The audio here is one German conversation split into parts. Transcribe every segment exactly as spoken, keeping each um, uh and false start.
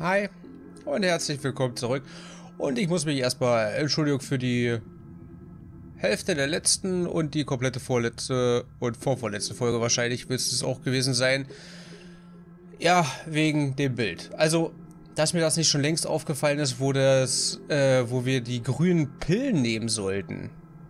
Hi und herzlich willkommen zurück. Und ich muss mich erstmal entschuldigen für die Hälfte der letzten und die komplette vorletzte und vorvorletzte Folge wahrscheinlich wird es auch gewesen sein. Ja, wegen dem Bild. Also, dass mir das nicht schon längst aufgefallen ist, wo das, äh, wo wir die grünen Pillen nehmen sollten.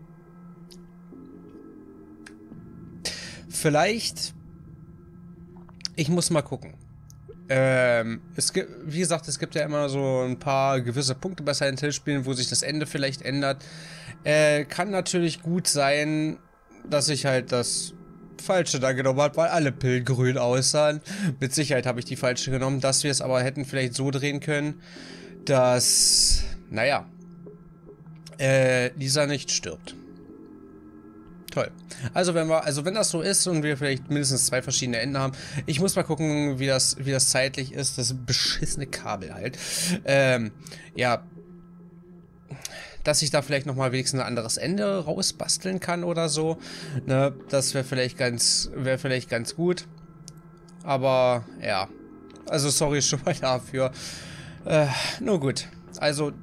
Vielleicht, ich muss mal gucken. Ähm, es gibt, wie gesagt, es gibt ja immer so ein paar gewisse Punkte bei Silent Hill Spielen, wo sich das Ende vielleicht ändert. Äh, kann natürlich gut sein, dass ich halt das Falsche da genommen habe, weil alle Pillen grün aussahen. Mit Sicherheit habe ich die falsche genommen, dass wir es aber hätten vielleicht so drehen können, dass, naja, äh, Lisa nicht stirbt. Toll. Also wenn wir, also wenn das so ist und wir vielleicht mindestens zwei verschiedene Enden haben, ich muss mal gucken, wie das, wie das zeitlich ist, das beschissene Kabel halt. Ähm, ja, dass ich da vielleicht nochmal wenigstens ein anderes Ende rausbasteln kann oder so. Ne, das wäre vielleicht ganz, wäre vielleicht ganz gut. Aber ja, also sorry schon mal dafür. Äh, nur gut. Also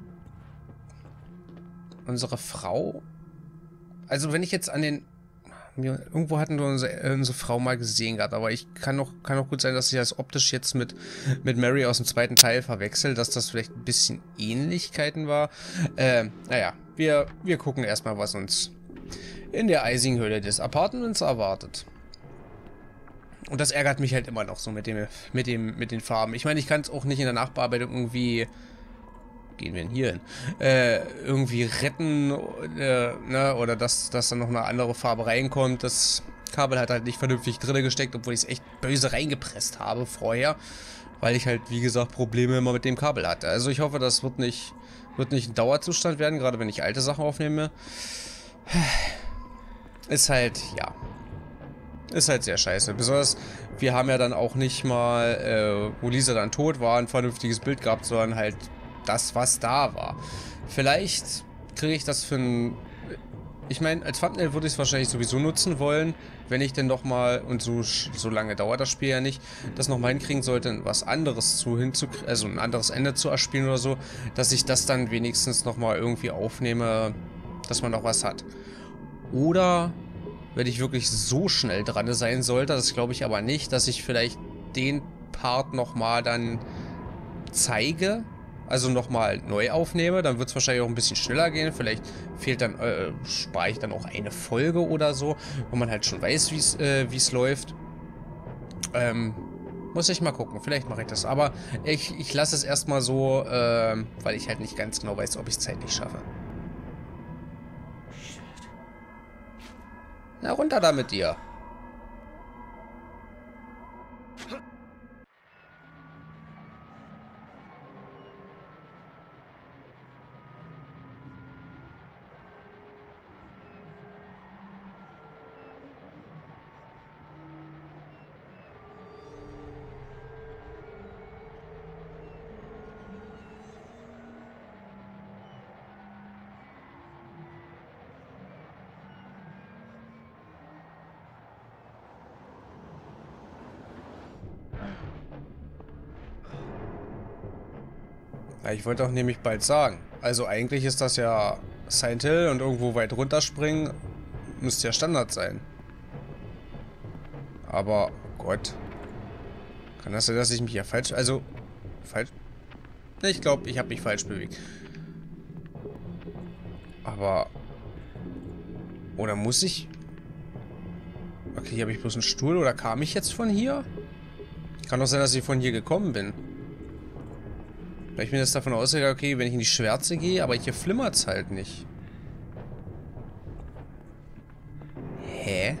unsere Frau. Also wenn ich jetzt an den... Irgendwo hatten wir unsere, unsere Frau mal gesehen gehabt, aber ich kann noch, kann noch gut sein, dass ich das optisch jetzt mit, mit Mary aus dem zweiten Teil verwechsel, dass das vielleicht ein bisschen Ähnlichkeiten war. Äh, naja, wir, wir gucken erstmal, was uns in der eisigen Höhle des Apartments erwartet. Und das ärgert mich halt immer noch so mit dem, mit dem, mit den Farben. Ich meine, ich kann es auch nicht in der Nachbearbeitung irgendwie... gehen wir denn hier hin? Äh, irgendwie retten, äh, ne, oder dass, dass dann noch eine andere Farbe reinkommt. Das Kabel hat halt nicht vernünftig drin gesteckt, obwohl ich es echt böse reingepresst habe vorher, weil ich halt, wie gesagt, Probleme immer mit dem Kabel hatte. Also ich hoffe, das wird nicht, wird nicht ein Dauerzustand werden, gerade wenn ich alte Sachen aufnehme. Ist halt, ja, ist halt sehr scheiße. Besonders, wir haben ja dann auch nicht mal, äh, wo Lisa dann tot war, ein vernünftiges Bild gehabt, sondern halt das, was da war. Vielleicht kriege ich das für ein... Ich meine, als Thumbnail würde ich es wahrscheinlich sowieso nutzen wollen, wenn ich denn nochmal, und so, so lange dauert das Spiel ja nicht, das nochmal hinkriegen sollte, was anderes zu hinzukriegen, also ein anderes Ende zu erspielen oder so, dass ich das dann wenigstens nochmal irgendwie aufnehme, dass man noch was hat. Oder, wenn ich wirklich so schnell dran sein sollte, das glaube ich aber nicht, dass ich vielleicht den Part nochmal dann zeige, also nochmal neu aufnehme, dann wird es wahrscheinlich auch ein bisschen schneller gehen. Vielleicht fehlt dann, äh, spare ich dann auch eine Folge oder so, wo man halt schon weiß, wie es äh, wie es läuft. Ähm, muss ich mal gucken, vielleicht mache ich das. Aber ich, ich lasse es erstmal so, äh, weil ich halt nicht ganz genau weiß, ob ich es zeitlich schaffe. Na, runter da mit dir. Ja, ich wollte auch nämlich bald sagen. Also eigentlich ist das ja Silent Hill und irgendwo weit runterspringen müsste ja Standard sein. Aber, oh Gott. Kann das sein, dass ich mich ja falsch... Also, falsch... Ich glaube, ich habe mich falsch bewegt. Aber... Oder muss ich... Okay, hier habe ich bloß einen Stuhl. Oder kam ich jetzt von hier? Kann doch sein, dass ich von hier gekommen bin. Weil ich bin jetzt davon ausgegangen, okay, wenn ich in die Schwärze gehe, aber hier flimmert es halt nicht. Hä?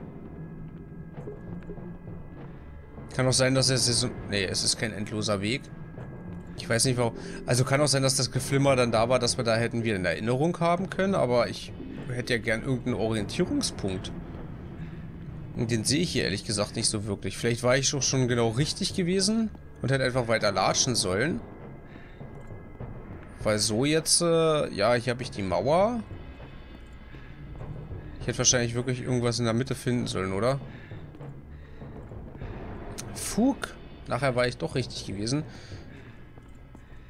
Kann auch sein, dass es so... Nee, es ist kein endloser Weg. Ich weiß nicht, warum... Also kann auch sein, dass das Geflimmer dann da war, dass wir da hätten wir eine Erinnerung haben können, aber ich hätte ja gern irgendeinen Orientierungspunkt. Und den sehe ich hier ehrlich gesagt nicht so wirklich. Vielleicht war ich doch schon genau richtig gewesen und hätte einfach weiter latschen sollen. Weil so jetzt, äh, ja, hier habe ich die Mauer. Ich hätte wahrscheinlich wirklich irgendwas in der Mitte finden sollen, oder? Fug. Nachher war ich doch richtig gewesen.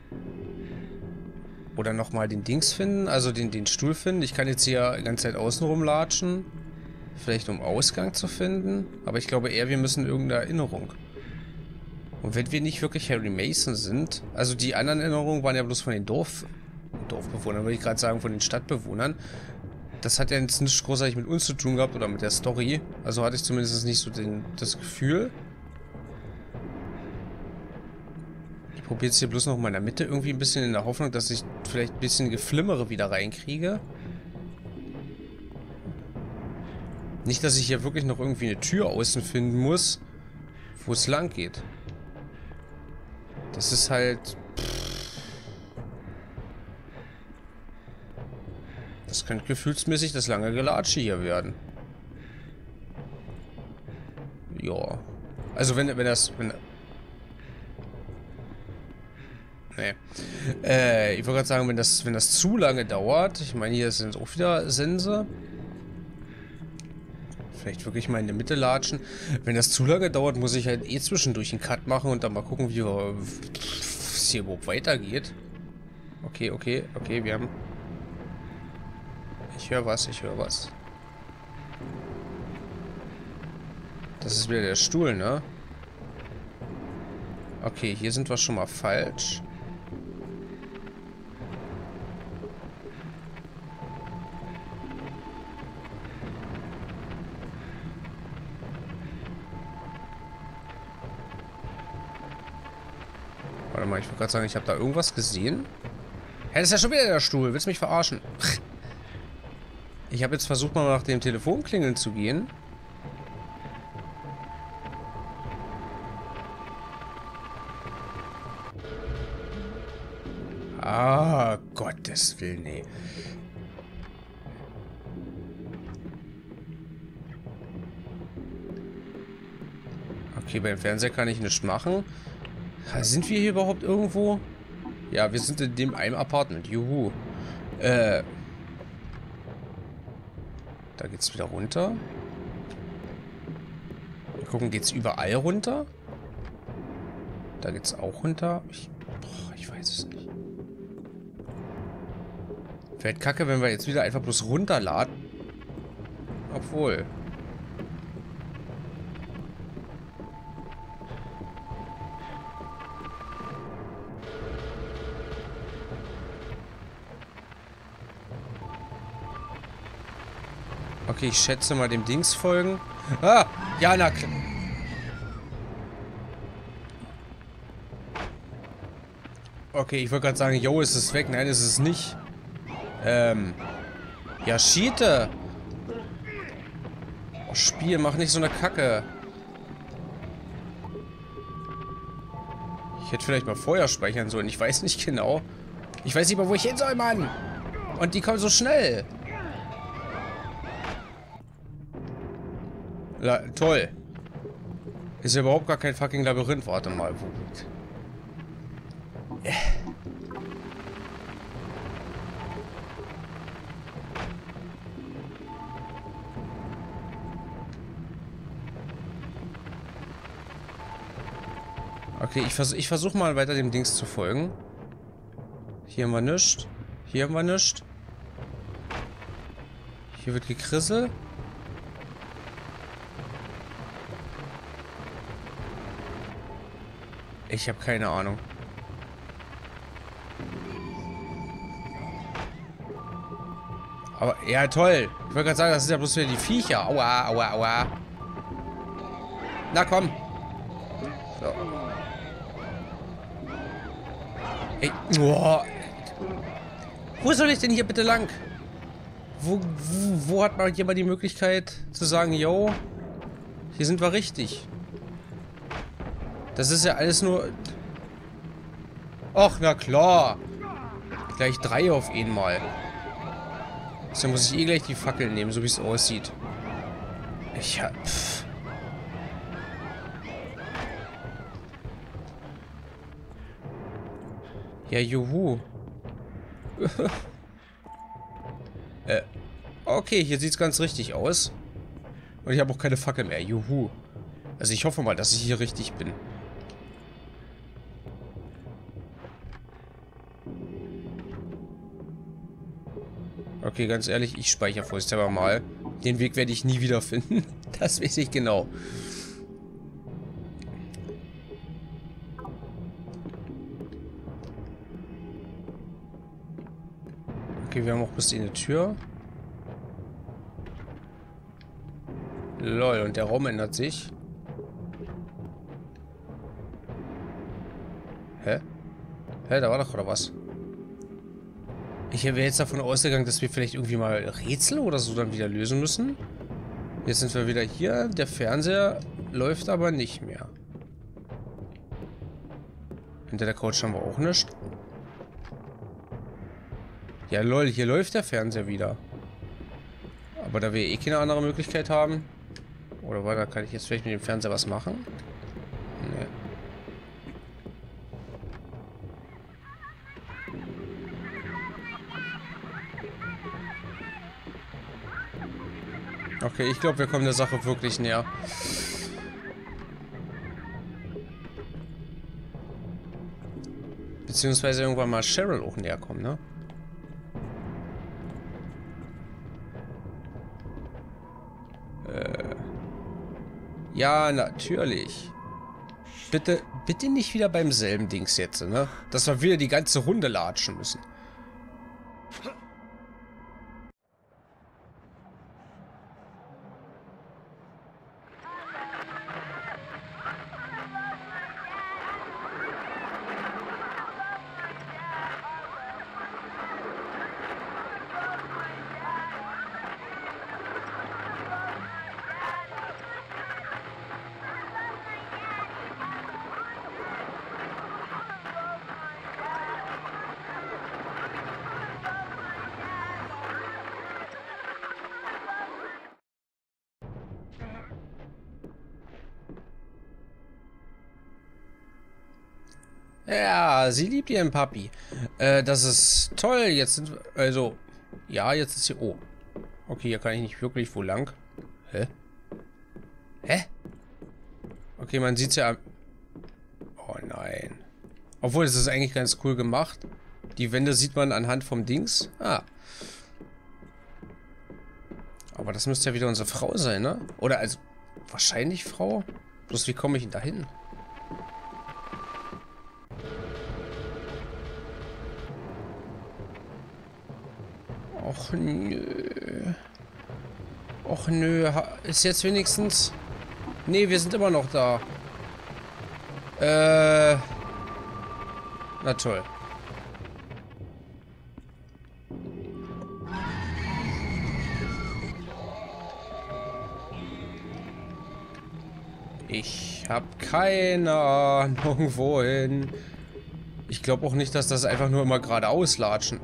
Oder nochmal den Dings finden, also den, den Stuhl finden. Ich kann jetzt hier die ganze Zeit außen rumlatschen. Vielleicht um Ausgang zu finden. Aber ich glaube eher, wir müssen irgendeine Erinnerung. Und wenn wir nicht wirklich Harry Mason sind, also die anderen Erinnerungen waren ja bloß von den Dorf, Dorfbewohnern, würde ich gerade sagen, von den Stadtbewohnern. Das hat ja jetzt nicht großartig mit uns zu tun gehabt oder mit der Story. Also hatte ich zumindest nicht so den, das Gefühl. Ich probiere jetzt hier bloß noch mal in der Mitte irgendwie ein bisschen in der Hoffnung, dass ich vielleicht ein bisschen Geflimmere wieder reinkriege. Nicht, dass ich hier wirklich noch irgendwie eine Tür außen finden muss, wo es lang geht. Das ist halt... Das könnte gefühlsmäßig das lange Gelatsche hier werden. Ja. Also wenn, wenn das... Wenn, nee. Äh, ich wollte gerade sagen, wenn das, wenn das zu lange dauert... Ich meine, hier sind auch wieder Sense. Vielleicht wirklich mal in der Mitte latschen. Wenn das zu lange dauert, muss ich halt eh zwischendurch einen Cut machen und dann mal gucken, wie es hier überhaupt weitergeht. Okay, okay, okay, wir haben... Ich höre was, ich höre was. Das ist wieder der Stuhl, ne? Okay, hier sind wir schon mal falsch. Warte mal, ich wollte gerade sagen, ich habe da irgendwas gesehen. Hä, das ist ja schon wieder der Stuhl. Willst du mich verarschen? Ich habe jetzt versucht, mal nach dem Telefonklingeln zu gehen. Ah, Gottes Willen, nee. Okay, beim Fernseher kann ich nichts machen. Sind wir hier überhaupt irgendwo? Ja, wir sind in dem einem Apartment. Juhu. Äh. Da geht's wieder runter. Mal gucken, geht's überall runter? Da geht's auch runter. Ich, boah, ich weiß es nicht. Wäre halt kacke, wenn wir jetzt wieder einfach bloß runterladen. Obwohl. Okay, ich schätze mal dem Dings folgen. Ah! Ja, na klar. Okay, ich wollte gerade sagen, yo, ist es weg. Nein, ist es nicht. Ähm. Ja, Schiete. Oh, Spiel, mach nicht so eine Kacke. Ich hätte vielleicht mal Feuer speichern sollen. Ich weiß nicht genau. Ich weiß nicht mal, wo ich hin soll, Mann. Und die kommen so schnell. La toll. Ist ja überhaupt gar kein fucking Labyrinth. Warte mal. Wo? Äh. Okay, ich, vers ich versuche mal weiter dem Dings zu folgen. Hier haben wir nichts. Hier haben wir nichts. Hier wird gekrisselt. Ich habe keine Ahnung. Aber, ja toll. Ich wollte gerade sagen, das ist ja bloß wieder die Viecher. Aua, aua, aua. Na komm. So. Ey, oh. Wo soll ich denn hier bitte lang? Wo, wo, wo hat man jemand die Möglichkeit zu sagen, yo, hier sind wir richtig? Das ist ja alles nur... Och, na klar. Gleich drei auf einmal. So muss ich eh gleich die Fackel nehmen, so wie es aussieht. Ich hab... Pff. Ja, juhu. äh, okay, hier sieht's ganz richtig aus. Und ich habe auch keine Fackel mehr. Juhu. Also ich hoffe mal, dass ich hier richtig bin. Okay, ganz ehrlich, ich speichere vorsichtshalber mal. Den Weg werde ich nie wieder finden. Das weiß ich genau. Okay, wir haben auch bis in die Tür. Lol, und der Raum ändert sich. Hä? Hä, da war doch gerade was. Ich wäre jetzt davon ausgegangen, dass wir vielleicht irgendwie mal Rätsel oder so dann wieder lösen müssen. Jetzt sind wir wieder hier. Der Fernseher läuft aber nicht mehr. Hinter der Couch haben wir auch nichts. Ja, lol, hier läuft der Fernseher wieder. Aber da wir eh keine andere Möglichkeit haben. Oder weiter, kann ich jetzt vielleicht mit dem Fernseher was machen? Nee. Okay, ich glaube, wir kommen der Sache wirklich näher. Beziehungsweise irgendwann mal Cheryl auch näher kommen, ne? Äh. Ja, natürlich. Bitte, bitte nicht wieder beim selben Dings jetzt, ne? Dass wir wieder die ganze Runde latschen müssen. Ja, sie liebt ihren Papi. Äh, das ist toll. Jetzt sind wir, also, ja, jetzt ist hier, oh. Okay, hier kann ich nicht wirklich, wo lang? Hä? Hä? Okay, man sieht's ja. Oh nein. Obwohl, es ist eigentlich ganz cool gemacht. Die Wände sieht man anhand vom Dings. Ah. Aber das müsste ja wieder unsere Frau sein, ne? Oder also, wahrscheinlich Frau? Bloß wie komme ich denn da hin? Och nö. Och nö. Ist jetzt wenigstens... Nee, wir sind immer noch da. Äh... Na toll. Ich habe keine Ahnung, wohin. Ich glaube auch nicht, dass das einfach nur immer geradeaus latschen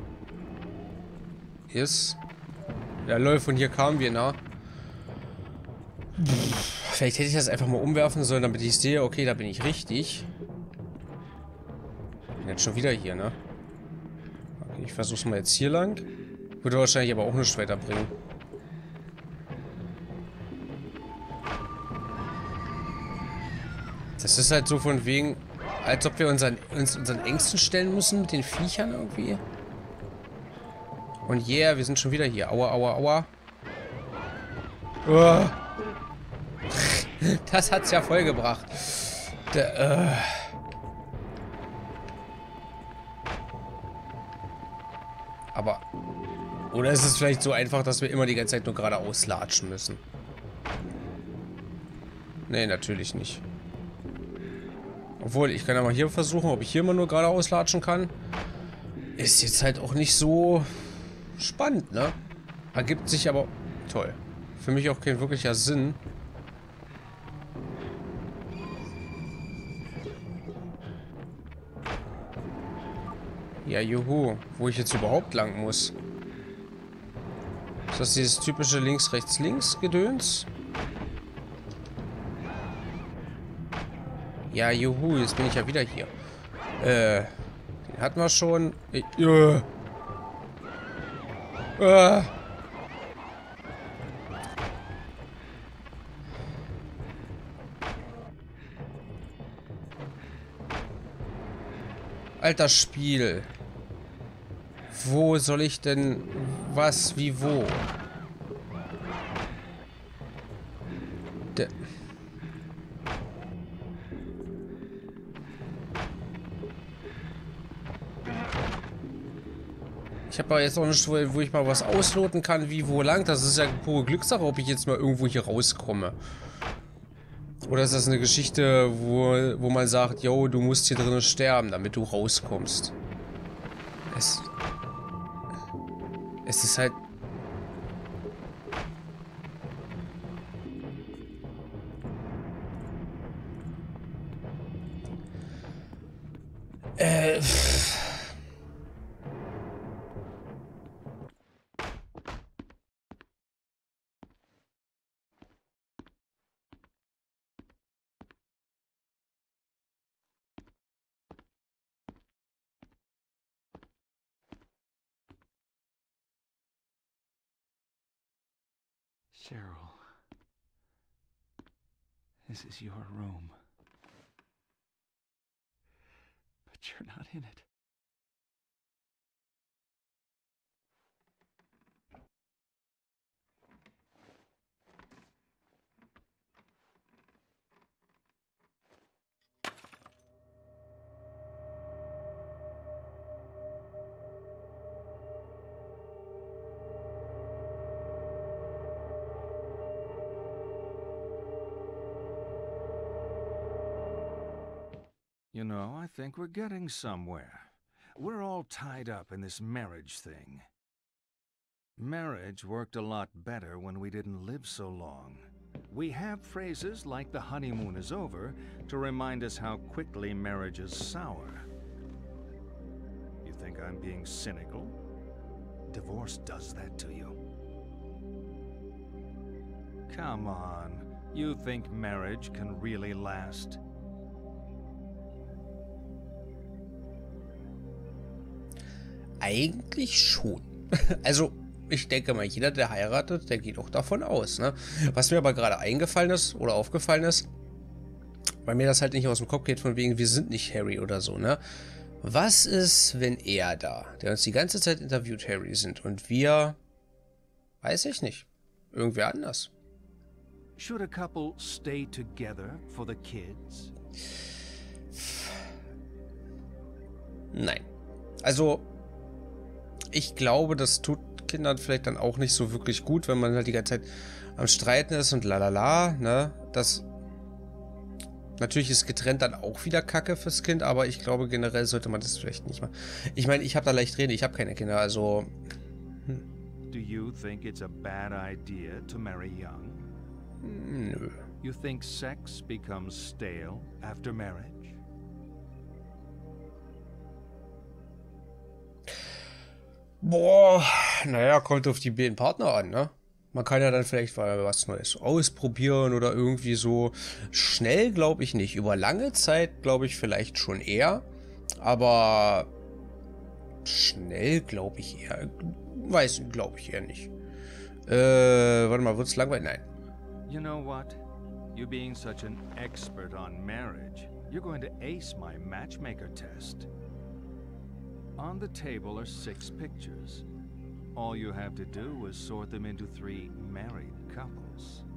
ist. Ja, lol, von hier kamen wir, na. Vielleicht hätte ich das einfach mal umwerfen sollen, damit ich sehe, okay, da bin ich richtig. Bin jetzt schon wieder hier, ne? Okay, ich versuch's mal jetzt hier lang. Würde wahrscheinlich aber auch nichts weiterbringen. Das ist halt so von wegen, als ob wir unseren, uns unseren Ängsten stellen müssen mit den Viechern irgendwie. Und yeah, wir sind schon wieder hier. Aua, aua, aua. Oh. Das hat's ja voll gebracht. Der, uh. Aber... Oder ist es vielleicht so einfach, dass wir immer die ganze Zeit nur geradeaus latschen müssen? Nee, natürlich nicht. Obwohl, ich kann ja mal hier versuchen, ob ich hier immer nur geradeaus latschen kann. Ist jetzt halt auch nicht so... spannend, ne? Ergibt sich aber... Toll. Für mich auch kein wirklicher Sinn. Ja, juhu. Wo ich jetzt überhaupt lang muss. Ist das dieses typische Links-Rechts-Links-Gedöns? Ja, juhu. Jetzt bin ich ja wieder hier. Äh... Den hatten wir schon. Ich, uh. Uh. Alter Spiel. Wo soll ich denn... Was, wie, wo? Der... Ich habe aber jetzt auch nicht, wo ich mal was ausloten kann, wie, wo lang. Das ist ja pure Glückssache, ob ich jetzt mal irgendwo hier rauskomme. Oder ist das eine Geschichte, wo, wo man sagt, yo, du musst hier drinnen sterben, damit du rauskommst. Es... Es ist halt... Äh... Cheryl, this is your room. But you're not in it. You know, I think we're getting somewhere. We're all tied up in this marriage thing. Marriage worked a lot better when we didn't live so long. We have phrases like the honeymoon is over to remind us how quickly marriage is sour. You think I'm being cynical? Divorce does that to you. Come on, you think marriage can really last? Eigentlich schon. Also, ich denke mal, jeder, der heiratet, der geht auch davon aus, ne? Was mir aber gerade eingefallen ist oder aufgefallen ist, weil mir das halt nicht aus dem Kopf geht, von wegen, wir sind nicht Harry oder so, ne? Was ist, wenn er da, der uns die ganze Zeit interviewt, Harry sind und wir, weiß ich nicht, irgendwer anders? Should a couple stay together for the kids? Nein. Also, ich glaube, das tut Kindern vielleicht dann auch nicht so wirklich gut, wenn man halt die ganze Zeit am Streiten ist und lalala, ne? Das... Natürlich ist getrennt dann auch wieder Kacke fürs Kind, aber ich glaube, generell sollte man das vielleicht nicht machen. Ich meine, ich habe da leicht reden, ich habe keine Kinder, also... Hm. Do you think it's a bad idea to marry young? Nö. You think sex becomes stale after marriage? Boah, naja, kommt auf die beiden Partner an, ne? Man kann ja dann vielleicht mal was Neues ausprobieren oder irgendwie so. Schnell glaube ich nicht. Über lange Zeit glaube ich vielleicht schon eher. Aber schnell glaube ich eher. Weiß, glaube ich eher nicht. Äh, warte mal, wird's langweilig? Nein. You know what? You being such an expert on marriage, you're going to ace my matchmaker test. On the table are six pictures. All you have to do is sort them into three married couples.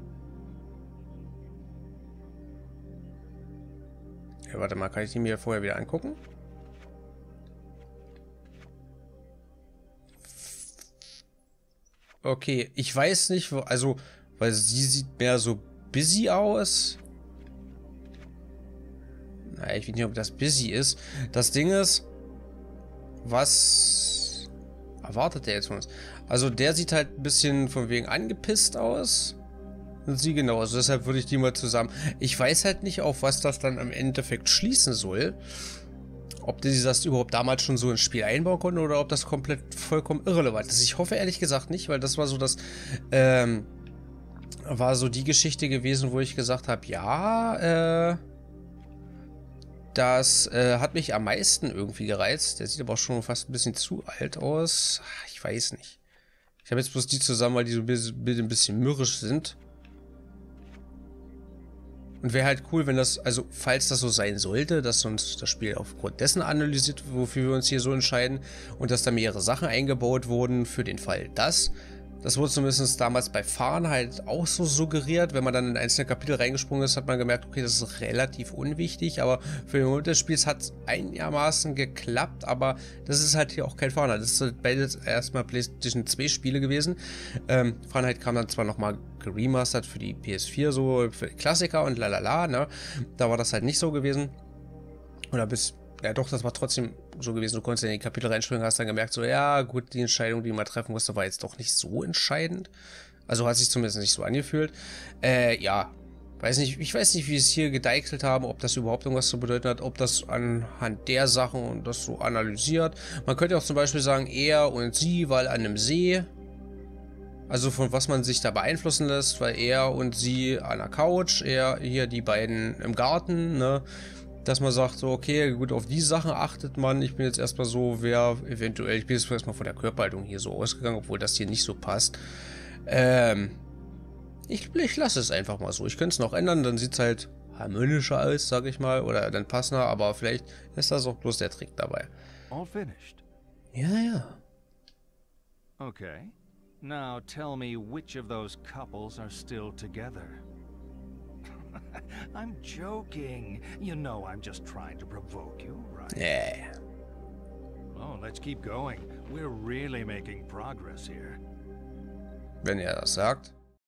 Ja, warte mal, kann ich die mir vorher wieder angucken? Okay, ich weiß nicht, wo, also, weil sie sieht mehr so busy aus. Naja, ich weiß nicht, ob das busy ist. Das Ding ist, was erwartet der jetzt von uns? Also der sieht halt ein bisschen von wegen angepisst aus. Und sie genau. Also deshalb würde ich die mal zusammen... Ich weiß halt nicht, auf was das dann im Endeffekt schließen soll. Ob die das überhaupt damals schon so ins Spiel einbauen konnten oder ob das komplett vollkommen irrelevant ist. Ich hoffe ehrlich gesagt nicht, weil das war so das... Ähm, war so die Geschichte gewesen, wo ich gesagt habe, ja, äh... Das äh, hat mich am meisten irgendwie gereizt. Der sieht aber auch schon fast ein bisschen zu alt aus. Ich weiß nicht. Ich habe jetzt bloß die zusammen, weil die so ein bisschen, ein bisschen mürrisch sind. Und wäre halt cool, wenn das, also falls das so sein sollte, dass uns das Spiel aufgrund dessen analysiert, wofür wir uns hier so entscheiden und dass da mehrere Sachen eingebaut wurden für den Fall das. Das wurde zumindest damals bei Fahrenheit auch so suggeriert. Wenn man dann in einzelne Kapitel reingesprungen ist, hat man gemerkt, okay, das ist relativ unwichtig, aber für den Moment des Spiels hat es einigermaßen geklappt, aber das ist halt hier auch kein Fahrenheit. Das ist beides erstmal PlayStation zwei Spiele gewesen. Ähm, Fahrenheit kam dann zwar nochmal geremastert für die P S vier, so für Klassiker und lalala, ne? Da war das halt nicht so gewesen. Oder bis, ja doch, das war trotzdem so gewesen. Du konntest in die Kapitel reinspringen, hast dann gemerkt, so, ja gut, die Entscheidung, die man treffen musste, war jetzt doch nicht so entscheidend. Also hat sich zumindest nicht so angefühlt. Äh, ja, weiß nicht, ich weiß nicht, wie es hier gedeichselt haben, ob das überhaupt irgendwas zu bedeuten hat, ob das anhand der Sachen und das so analysiert. Man könnte auch zum Beispiel sagen, er und sie, weil an einem See. Also von was man sich da beeinflussen lässt, weil er und sie an der Couch, er hier die beiden im Garten, ne? Dass man sagt, so, okay, gut, auf die Sachen achtet man. Ich bin jetzt erstmal so, wer eventuell, ich bin jetzt erstmal von der Körperhaltung hier so ausgegangen, obwohl das hier nicht so passt. Ähm, ich, ich lasse es einfach mal so. Ich könnte es noch ändern, dann sieht es halt harmonischer aus, sag ich mal, oder dann passender, aber vielleicht ist das auch bloß der Trick dabei. All finished? Ja, ja. Okay. Now tell me which of those couples are still together. I'm joking. You know I'm just trying to provoke you, right? Yeah. Oh, let's keep going. We're really making progress here. Wenn er das sagt.